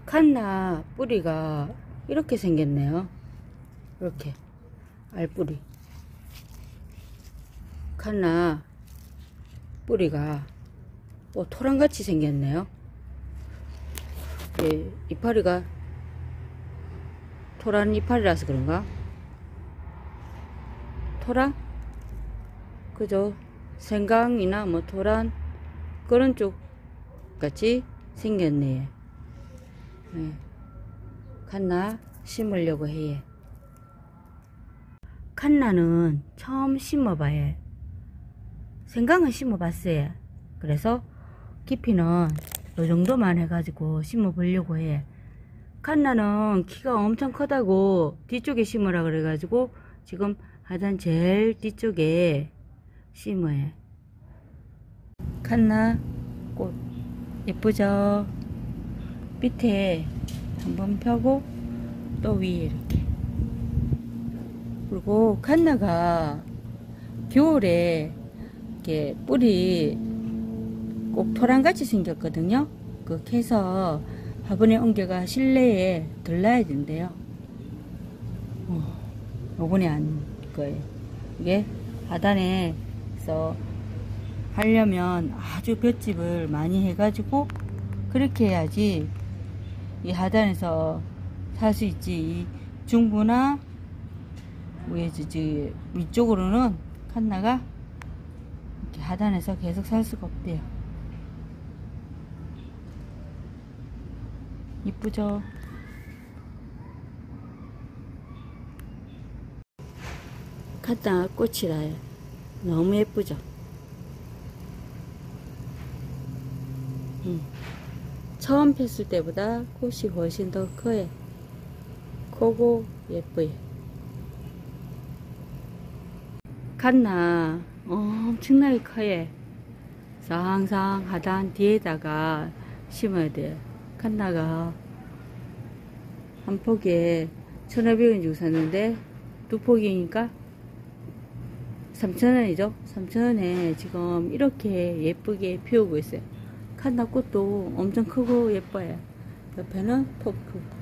칸나 뿌리가 이렇게 생겼네요. 이렇게 알뿌리. 칸나 뿌리가 토랑같이 생겼네요. 예, 이파리가 토란 이파리라서 그런가? 토란? 그죠? 생강이나 토란 그런 쪽 같이 생겼네. 예. 칸나 심으려고 해. 칸나는 처음 심어봐요. 생강은 심어봤어요. 그래서 깊이는 이 정도만 해가지고 심어보려고 해. 칸나는 키가 엄청 크다고 뒤쪽에 심으라 그래가지고 지금 하단 제일 뒤쪽에 심어요. 칸나 꽃 예쁘죠? 밑에 한번 펴고 또 위에 이렇게. 그리고 칸나가 겨울에 이렇게 뿌리 꼭 토랑같이 생겼거든요. 그 캐서 화분에 옮겨가 실내에 들러야 된대요. 요번에 안 거예요. 이게 하단에서 하려면 아주 볏짚을 많이 해가지고 그렇게 해야지 이 하단에서 살 수 있지. 이 중부나 위쪽으로는 칸나가 이렇게 하단에서 계속 살 수가 없대요. 이쁘죠? 칸나 꽃이라요. 너무 예쁘죠? 처음 폈을 때보다 꽃이 훨씬 더 커요. 크고 예뻐요. 칸나 엄청나게 커요. 그래서 항상 하단 뒤에다가 심어야 돼요. 칸나가 한 포기에 1,500원 주고 샀는데 두 포기니까 3,000원이죠. 3,000원에 지금 이렇게 예쁘게 피우고 있어요. 칸나 꽃도 엄청 크고 예뻐요. 옆에는 포크.